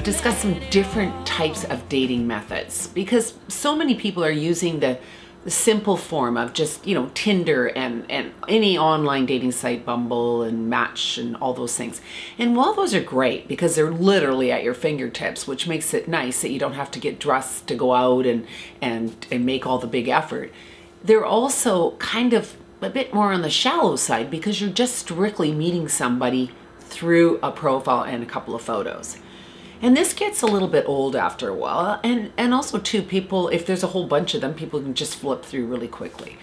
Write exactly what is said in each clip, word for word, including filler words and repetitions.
discuss some different types of dating methods, because so many people are using the, the simple form of just, you know, Tinder and, and any online dating site, Bumble and Match and all those things. And while those are great because they're literally at your fingertips, which makes it nice that you don't have to get dressed to go out and, and, and make all the big effort, they're also kind of a bit more on the shallow side because you're just strictly meeting somebody through a profile and a couple of photos. And this gets a little bit old after a while. And, and also too, people, if there's a whole bunch of them, people can just flip through really quickly.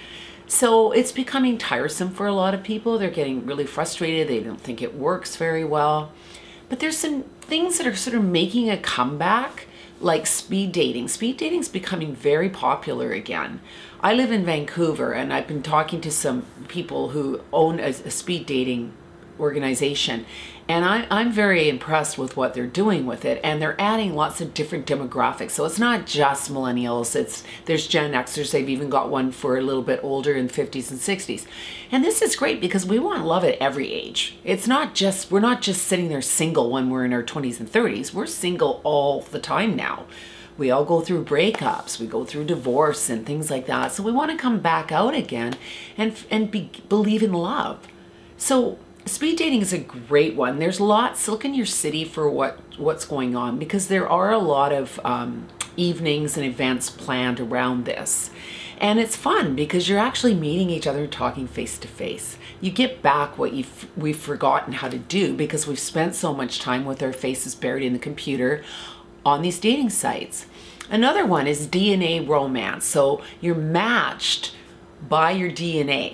So it's becoming tiresome for a lot of people. They're getting really frustrated. They don't think it works very well. But there's some things that are sort of making a comeback, like speed dating. Speed dating is becoming very popular again. I live in Vancouver and I've been talking to some people who own a, a speed dating organization, and I, I'm very impressed with what they're doing with it, and they're adding lots of different demographics. So it's not just millennials, it's there's Gen Xers, they've even got one for a little bit older in fifties and sixties. And this is great because we want love at every age. It's not just, we're not just sitting there single when we're in our twenties and thirties, we're single all the time now. We all go through breakups, we go through divorce and things like that. So we want to come back out again and, and be, believe in love. So speed dating is a great one. There's lots, look in your city for what, what's going on, because there are a lot of um, evenings and events planned around this. And it's fun because you're actually meeting each other and talking face to face. You get back what you've, we've forgotten how to do because we've spent so much time with our faces buried in the computer on these dating sites. Another one is D N A romance. So you're matched by your D N A.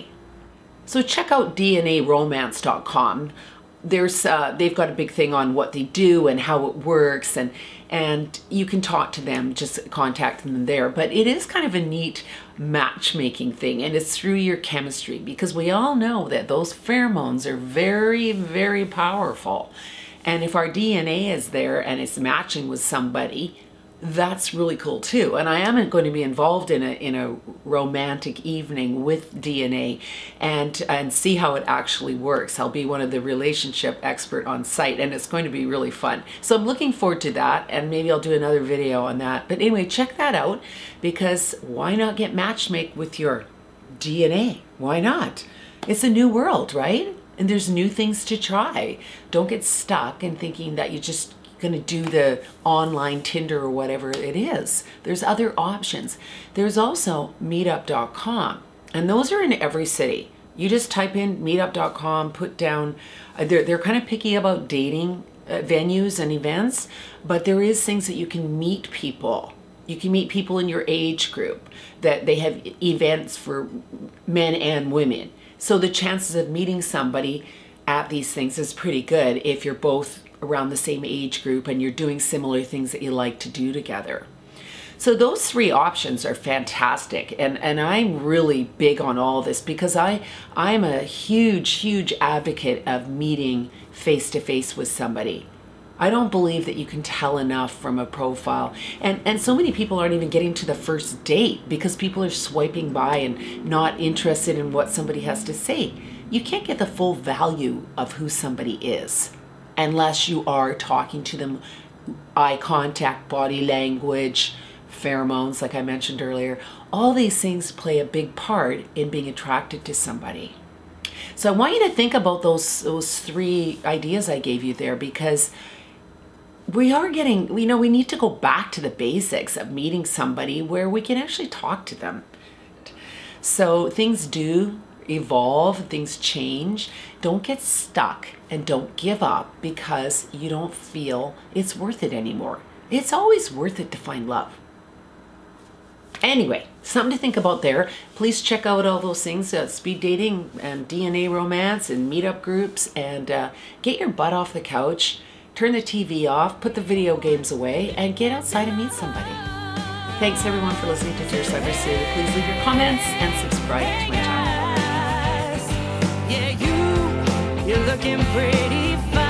So check out D N A romance dot com. There's, uh, they've got a big thing on what they do and how it works, and, and you can talk to them, just contact them there. But it is kind of a neat matchmaking thing, and it's through your chemistry, because we all know that those pheromones are very, very powerful. And if our D N A is there and it's matching with somebody, that's really cool too. And I am going to be involved in a in a romantic evening with D N A and and see how it actually works. I'll be one of the relationship expert on site, and it's going to be really fun. So I'm looking forward to that, and maybe I'll do another video on that. But anyway, check that out, because why not get matchmake with your D N A? Why not? It's a new world, right? And there's new things to try. Don't get stuck in thinking that you just going to do the online Tinder or whatever it is. There's other options. There's also meetup dot com, and those are in every city. You just type in meetup dot com, put down, uh, they're, they're kind of picky about dating uh, venues and events, but there is things that you can meet people. You can meet people in your age group, that they have events for men and women. So the chances of meeting somebody at these things is pretty good if you're both around the same age group and you're doing similar things that you like to do together. So those three options are fantastic, and, and I'm really big on all this because I, I'm a huge, huge advocate of meeting face-to-face with somebody. I don't believe that you can tell enough from a profile. And, and so many people aren't even getting to the first date because people are swiping by and not interested in what somebody has to say. You can't get the full value of who somebody is unless you are talking to them, eye contact, body language, pheromones, like I mentioned earlier. All these things play a big part in being attracted to somebody. So I want you to think about those, those three ideas I gave you there, because we are getting, you know, we need to go back to the basics of meeting somebody where we can actually talk to them. So things do evolve, things change. Don't get stuck and don't give up because you don't feel it's worth it anymore. It's always worth it to find love. Anyway, something to think about there. Please check out all those things, uh, speed dating and D N A romance and meetup groups, and uh, get your butt off the couch, turn the T V off, put the video games away, and get outside and meet somebody. Thanks everyone for listening to Dear Cyber Sue. Please leave your comments and subscribe to my channel. Yeah, you, you're looking pretty fine.